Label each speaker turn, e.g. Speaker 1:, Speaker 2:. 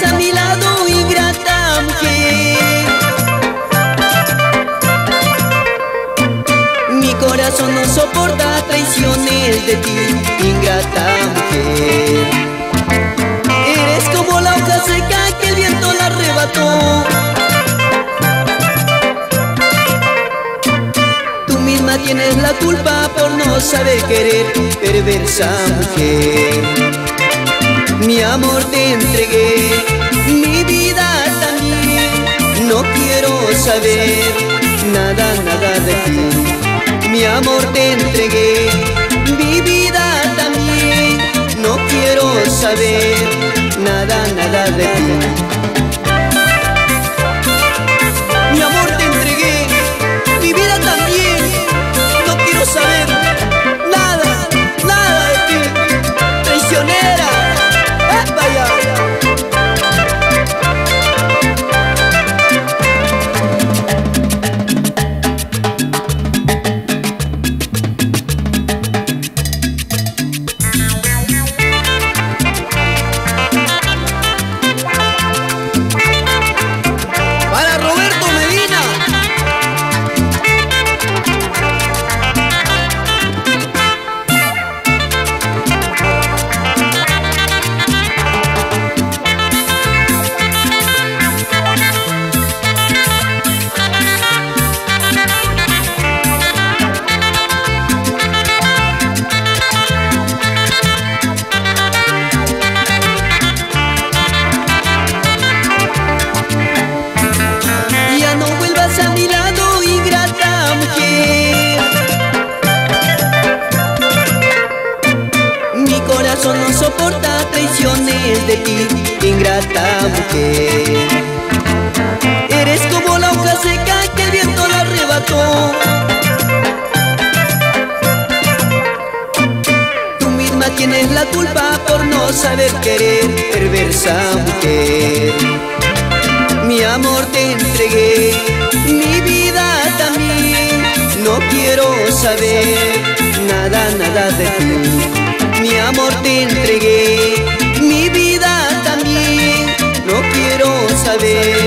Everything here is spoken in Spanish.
Speaker 1: a mi lado, ingrata mujer. Mi corazón no soporta traiciones de ti, ingrata mujer. Eres como la hoja seca que el viento la arrebató. Tú misma tienes la culpa por no saber querer, perversa mujer. Mi amor te entregué, mi vida también. No quiero saber nada, nada de ti. Mi amor te entregué, mi vida también. No quiero saber nada, nada de ti. Mi amor te entregué, mi vida también. No quiero saber nada, nada de ti. Traicionera, vaya. A mi lado, ingrata mujer. Mi corazón no soporta traiciones de ti, ingrata mujer. Eres como la hoja seca que el viento la arrebató. Tú misma tienes la culpa por no saber querer, perversa mujer. Mi amor te entregué, mi vida también. No quiero saber nada, nada de ti. Mi amor te entregué, mi vida también. No quiero saber